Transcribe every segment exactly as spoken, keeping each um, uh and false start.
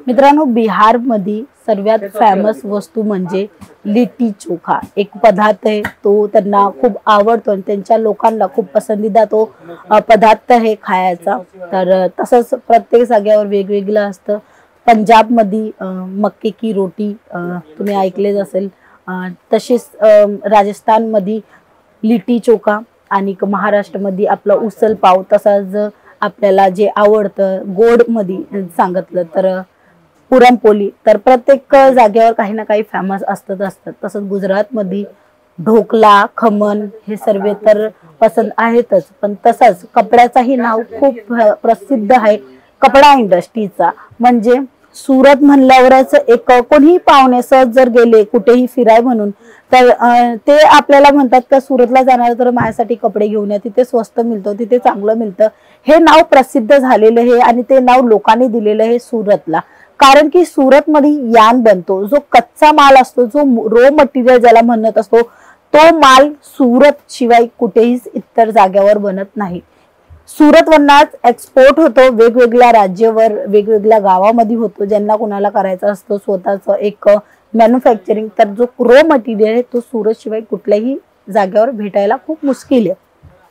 मित्रांनो, बिहारमध्ये सर्वात फेमस वस्तू म्हणजे लिट्टी चोखा एक पदार्थ आहे। तो त्यांना खूप आवडतो आणि त्यांच्या लोकांना खूप पसंदीदा तो पदार्थ आहे खायचा। तर तसंच प्रत्येक जागेवर वेगवेगळं असतं। पंजाबमध्ये मक्के की रोटी तुम्ही ऐकलेच असेल, तसेच राजस्थानमध्ये लिट्टी चोखा आणि महाराष्ट्रामध्ये आपला उसल पाव, तसंच आपल्याला जे आवडतं गोड मध्ये सांगितलं तर पुरणपोळी। तर प्रत्येक जागेवर काही ना काही फेमस असतच असतात। तसंच गुजरातमध्ये ढोकला, खमन हे सर्व तर पसंत आहेतच, पण तसंच कपड्याचाही नाव खूप प्रसिद्ध आहे कपडा इंडस्ट्रीचा। म्हणजे सुरत म्हणल्यावरच एक कोणी पाहुणे सहज जर गेले कुठेही फिराय म्हणून तर ते आपल्याला म्हणतात का सुरतला जाणार तर माझ्यासाठी कपडे घेऊन या, तिथे स्वस्त मिळतं, तिथे चांगलं मिळतं। हे नाव प्रसिद्ध झालेलं आहे आणि ते नाव लोकांनी दिलेलं आहे सुरतला, कारण की सुरत मध्ये यान बनतो। जो कच्चा माल असतो, जो रॉ मटेरियल ज्याला म्हणत असतो, तो माल सुरत शिवाय कुठेही इतर जागेवर बनत नाही। सुरत वरनाच एक्सपोर्ट होतो वेगवेगळ्या राज्यावर, वेगवेगळ्या गावामध्ये होतो। ज्यांना कोणाला करायचं असतं स्वतःचं एक मॅन्युफॅक्चरिंग, तर जो रॉ मटेरियल आहे तो सुरत शिवाय कुठल्याही जागेवर भेटायला खूप मुश्किल आहे।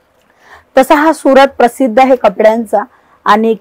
तसा हा सुरत प्रसिद्ध आहे कपड्यांचा आणि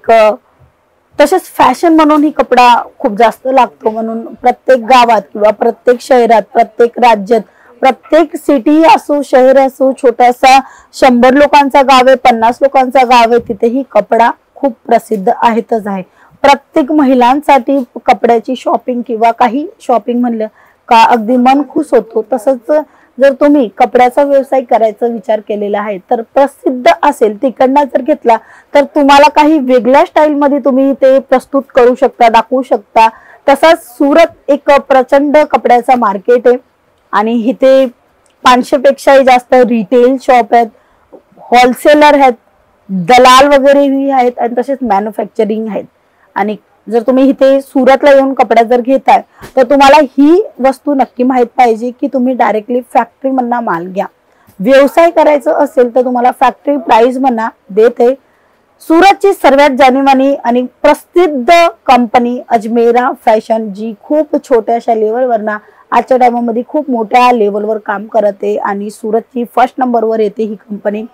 तसेच फॅशन म्हणून ही कपडा खूप जास्त लागतो, म्हणून प्रत्येक गावात किंवा प्रत्येक शहरात, प्रत्येक राज्यात, प्रत्येक सिटी असो, शहर असो, छोटासा शंभर लोकांचा गाव आहे, पन्नास लोकांचा गाव आहे, तिथेही कपडा खूप प्रसिद्ध आहेतच आहे। प्रत्येक महिलांसाठी कपड्याची शॉपिंग किंवा काही शॉपिंग म्हणलं का अगदी मन खुश होतो। तसंच जर तुम्ही कपड्याचा व्यवसाय करायचा विचार केलेला आहे तर प्रसिद्ध असेल तिकडनं जर घेतला तर तुम्हाला काही वेगळ्या स्टाईल मध्ये तुम्ही ते प्रस्तुत करू शकता, दाखवू शकता। तसंच सुरत एक प्रचंड कपड्याचा मार्केट आहे आणि इथे पाचशे पेक्षाही जास्त रिटेल शॉप आहेत, होलसेलर आहेत, दलाल वगैरेही आहेत आणि तसेच मॅन्युफॅक्चरिंग आहेत। आणि जर तुम्ही इथे सुरतला येऊन कपडा जर घेताय तर तुम्हाला ही वस्तू नक्की माहित पाहिजे की तुम्ही डायरेक्टली फॅक्टरी मधना माल घ्या। व्यवसाय करायचं असेल तर तुम्हाला फॅक्टरी प्राइस म्हणा देते। सुरतची सर्वात जाणीमानी आणि प्रसिद्ध कंपनी अजमेरा फॅशन, जी खूप छोट्याशा लेवलवरना आजच्या टाइममध्ये खूप मोठ्या लेवलवर काम करते आणि सुरतची फर्स्ट नंबरवर येते ही कंपनी,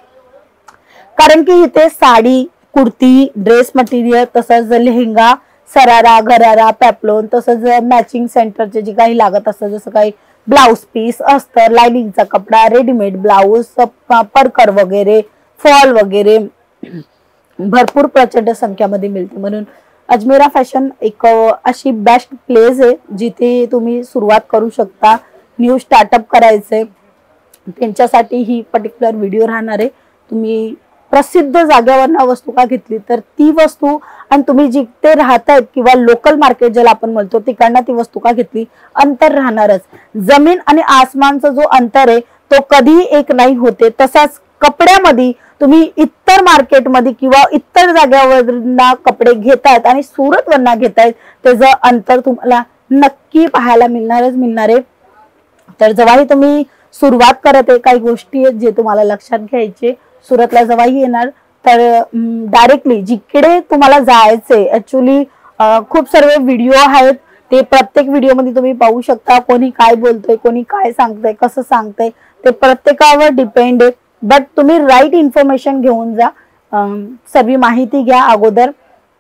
कारण की इथे साडी, कुर्ती, ड्रेस मटेरियल, तसंच लेहंगा, सरारा, घरारा, पॅपलोन, तसंच मॅचिंग सेंटरचे जे काही लागत असतं, जसं काही ब्लाउज पीस, अस्तर, लाइनिंगचा कपडा, रेडीमेड ब्लाउज, परकर वगैरे, फॉल वगैरे भरपूर प्रचंड संख्यामध्ये मिळते। म्हणून अजमेरा फॅशन एक अशी बेस्ट प्लेस आहे जिथे तुम्ही सुरुवात करू शकता, न्यू स्टार्टअप करायचे। त्यांच्यासाठी ही पर्टिक्युलर व्हिडिओ राहणार आहे। तुम्ही प्रसिद्ध जागेवरनं वस्तू का घेतली तर ती वस्तू आणि तुम्ही जिथे राहतायत किंवा लोकल मार्केट ज्याला आपण म्हणतो तिकडनं ती वस्तू का घेतली, अंतर राहणारच। जमीन आणि आसमानचा जो अंतर आहे तो कधी एक नाही होते। तसाच कपड्यामध्ये तुम्ही इतर मार्केटमध्ये किंवा इतर जागेवरना कपडे घेतायत आणि सुरत वरना घेतायत, त्याचं अंतर तुम्हाला नक्की पाहायला मिळणारच मिळणार आहे। तर जेव्हाही तुम्ही सुरुवात करत आहे, काही गोष्टी आहेत जे तुम्हाला लक्षात घ्यायचे। सुरतला जेव्हाही येणार तर डायरेक्टली जिकडे तुम्हाला जायचंय, ऍक्च्युली खूप सर्व व्हिडिओ आहेत, ते प्रत्येक व्हिडिओ मध्ये तुम्ही पाहू शकता कोणी काय बोलतोय, कोणी काय सांगतंय, कसं सांगतंय, ते प्रत्येकावर डिपेंड आहे। बट तुम्ही राईट इन्फॉर्मेशन घेऊन जा, सर्व माहिती घ्या अगोदर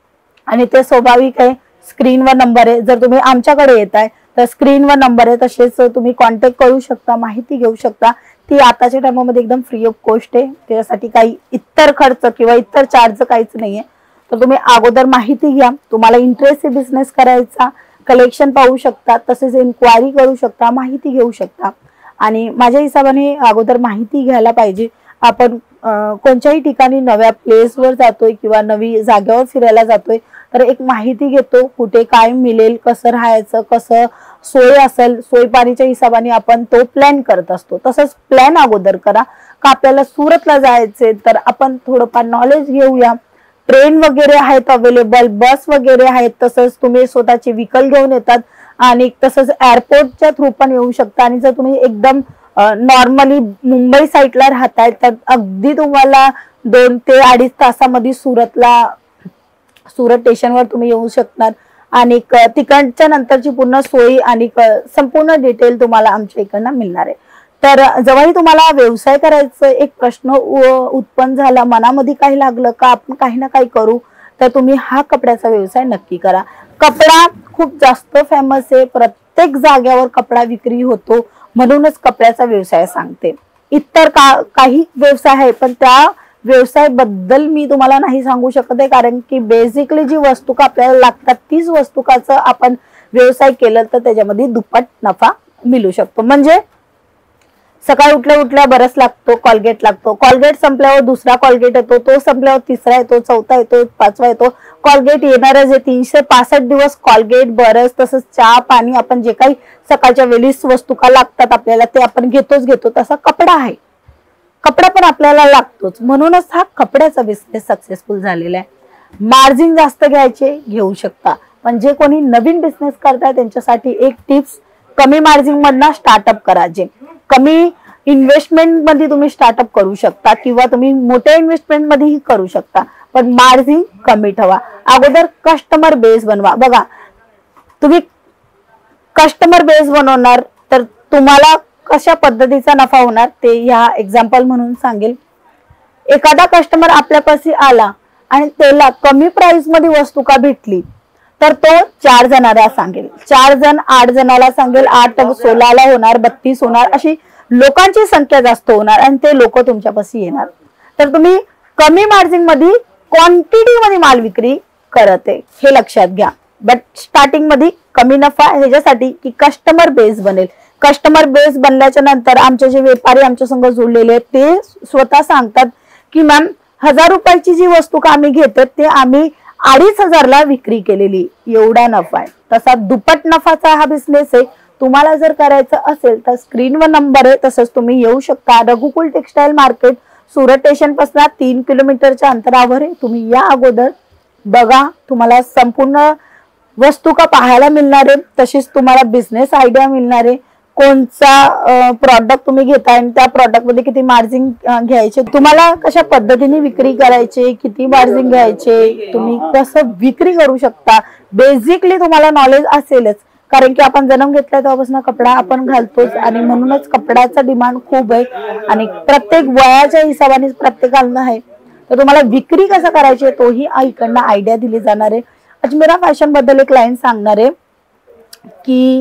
आणि ते स्वाभाविक आहे। स्क्रीनवर नंबर आहे, जर तुम्ही आमच्याकडे येताय तर स्क्रीनवर नंबर आहे, तसेच तुम्ही कॉन्टॅक्ट करू शकता, माहिती घेऊ शकता। ती आताच्या टाइममध्ये एकदम फ्री ऑफ कॉस्ट आहे, त्यासाठी काही इतर खर्च किंवा इतर चार्ज काहीच नाहीये। तर तुम्ही अगोदर माहिती घ्या, तुम्हाला इंटरेस्ट आहे बिझनेस करायचा, कलेक्शन पाहू शकता, तसेच इन्क्वायरी करू शकता, माहिती घेऊ शकता। आणि माझ्या हिशोबाने अगोदर माहिती घ्यायला पाहिजे। आपण कोणत्याही ठिकाणी नव्या प्लेसवर जातोय किंवा नवी जागेवर फिरायला जातोय तर एक माहिती घेतो, कुठे काय मिळेल, कसं राहायचं, कसं सोय असेल, सोय पाणीच्या हिशोबाने आपण तो प्लॅन करत असतो। तसंच प्लॅन अगोदर करा का आपल्याला सुरतला जायचे तर आपण थोडंफार नॉलेज घेऊया। ट्रेन वगैरे आहेत अवेलेबल, बस वगैरे आहेत, तसंच तुम्ही स्वतःचे व्हेकल घेऊन येतात आणि तसंच एअरपोर्टच्या थ्रू पण येऊ शकता। आणि जर तुम्ही एकदम नॉर्मली मुंबई साईडला राहताय तर अगदी तुम्हाला दोन ते अडीच तासामध्ये सुरतला सुरत स्टेशनवर तुम्ही येऊ शकणार आणि तिकडच्या नंतरची पूर्ण सोयी आणि संपूर्ण डिटेल तुम्हाला आमच्या इकडनं मिळणार आहे। तर जेव्हाही तुम्हाला व्यवसाय करायचं एक प्रश्न उत्पन्न झाला, मनामध्ये काही लागलं का आपण काही ना काही करू, तर तुम्ही हा कपड्याचा व्यवसाय नक्की करा। कपडा खूप जास्त फेमस आहे, प्रत्येक जागेवर कपडा विक्री होतो, म्हणूनच कपड्याचा व्यवसाय सांगते। इतर का काही व्यवसाय आहे पण त्या व्यवसाय बद्दल मी तुम्हाला नाही सांगू शकत आहे, कारण की बेसिकली जी वस्तू का आपल्याला लागतात तीच वस्तूकाचं आपण व्यवसाय केलं तर त्याच्यामध्ये दुप्पट नफा मिळू शकतो। म्हणजे सकाळी उठल्या उठल्या बरस लागतो, कॉलगेट लागतो, कॉलगेट संपल्यावर दुसरा कॉलगेट येतो, तो संपल्यावर तिसरा येतो, चौथा येतो, पाचवा येतो, कॉलगेट येणारच आहे। तीनशे पासष्ट दिवस कॉलगेट, बरस, तसंच चहा पाणी, आपण जे काही सकाळच्या वेळीस वस्तू का लागतात आपल्याला ते आपण घेतोच घेतो। तसा कपडा आहे, कपडा पण आपल्याला लागतोच, म्हणूनच हा कपड्याचा बिझनेस सक्सेसफुल झालेला आहे। मार्जिन जास्त घ्यायचे घेऊ शकता, पण जे कोणी नवीन बिझनेस करताय त्यांच्यासाठी एक टिप्स, कमी मार्जिन मधनं स्टार्टअप करा। जे कमी इन्व्हेस्टमेंट मध्ये तुम्ही स्टार्टअप करू शकता किंवा तुम्ही मोठ्या इन्व्हेस्टमेंट मध्येही करू शकता, पण मार्जिन कमी ठेवा। अगोदर कस्टमर बेस बनवा। बघा, तुम्ही कस्टमर बेस बनवणार तर तुम्हाला कशा पद्धतीचा नफा होणार ते या एक्झाम्पल म्हणून सांगेल। एखादा कस्टमर आपल्यापाशी आला आणि त्याला कमी प्राइस मध्ये वस्तू का भेटली तर तो चार जणांना सांगेल, चार जण आठ जणाला सांगेल, आठ सोळाला होणार, बत्तीस होणार, अशी लोकांची संख्या जास्त होणार आणि ते लोक तुमच्यापाशी येणार। तर तुम्ही कमी मार्जिन मध्ये क्वांटिटी मध्ये माल विक्री करत आहे हे लक्षात घ्या। बट स्टार्टिंग मध्ये कमी नफा ह्याच्यासाठी की कस्टमर बेस बनेल। कस्टमर बेस बनल्याच्या नंतर आमचे जे व्यापारी आमच्या संग जोडलेले आहेत ते स्वतः सांगतात की मॅम हजार रुपयाची जी वस्तू का आम्ही घेतो ते आम्ही अडीच हजारला विक्री केलेली, एवढा नफा आहे। तसा दुप्पट नफाचा हा बिझनेस आहे। तुम्हाला जर करायचं असेल तर स्क्रीनवर नंबर आहे, तसंच तुम्ही येऊ शकता। Raghukul textile market Surat station पासून तीन किलोमीटरच्या अंतरावर आहे। तुम्ही या अगोदर बघा, तुम्हाला संपूर्ण वस्तू का पाहायला मिळणार आहे, तशीच तुम्हाला बिझनेस आयडिया मिळणार आहे। कोणता प्रॉडक्ट तुम्ही घेताय आणि त्या प्रॉडक्ट मध्ये किती मार्जिन घ्यायचे, तुम्हाला कशा पद्धतीने विक्री करायचे, किती मार्जिन घ्यायचे, तुम्ही कसं विक्री करू शकता, बेसिकली तुम्हाला नॉलेज असेलच। कारण की आपण जन्म घेतला तेव्हापासून कपडा आपण घालतोच आणि म्हणूनच कपड्याचा डिमांड खूप आहे आणि प्रत्येक वयाच्या हिशोबाने प्रत्येकाला आहे। तर तुम्हाला विक्री कसं करायची तोही इकडनं आयडिया दिली जाणार आहे। अजमेरा फॅशन बद्दल एक लाईन सांगणार आहे की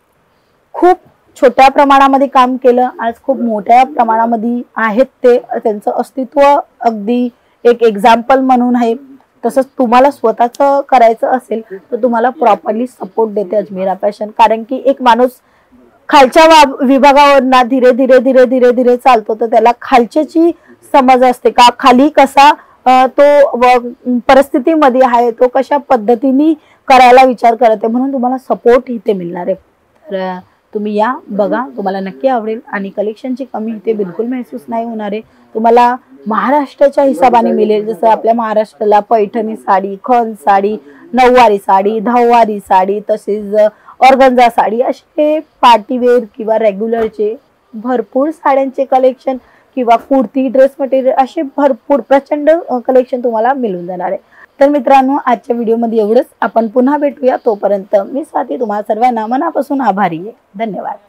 खूप छोट्या प्रमाणामध्ये काम केलं, आज खूप मोठ्या प्रमाणामध्ये आहेत ते, त्यांचं अस्तित्व अगदी एक एक्झाम्पल म्हणून आहे। तसंच तुम्हाला स्वतःच करायचं असेल तर तुम्हाला प्रॉपरली सपोर्ट देते अजमेरा फॅशन, कारण की एक माणूस खालच्या विभागावर धीरे धीरे धीरे धीरे धीरे चालतो तर त्याला खालच्याची समज असते का खाली कसा तो परिस्थितीमध्ये आहे, तो कशा पद्धतीने करायला विचार करत आहे, म्हणून तुम्हाला सपोर्ट इथे मिळणार आहे। तर तुम्ही या बघा, तुम्हाला नक्की आवडेल आणि कलेक्शनची कमी इथे बिलकुल महसूस नाही होणार आहे। तुम्हाला महाराष्ट्राच्या हिशोबाने मिळेल, जसं आपल्या महाराष्ट्राला पैठणी साडी, खण साडी, नऊवारी साडी, दहावारी साडी, तसेच ऑर्गन्झा साडी, असे पार्टीवेअर किंवा रेग्युलरचे भरपूर साड्यांचे कलेक्शन किंवा कुर्ती, ड्रेस मटेरियल असे भरपूर प्रचंड कलेक्शन तुम्हाला मिळून जाणार आहे। तर मित्रांनो, आजच्या व्हिडिओमध्ये एवढंच। आपण पुन्हा भेटूया, तोपर्यंत मी स्वाती तुम्हा सर्वांना मनापासून आभारी आहे। धन्यवाद।